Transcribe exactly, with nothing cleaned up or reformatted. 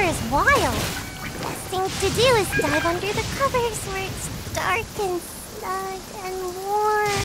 is wild. Best thing to do is dive under the covers where it's dark and snug and warm.